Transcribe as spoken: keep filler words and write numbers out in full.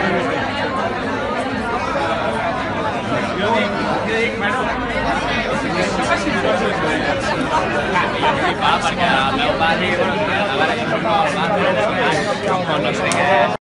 Jo dic, jo dic, bueno, no facis coses dolentes. Perquè el meu barri, bueno, a veure, jo soc nou al barri, no sé què,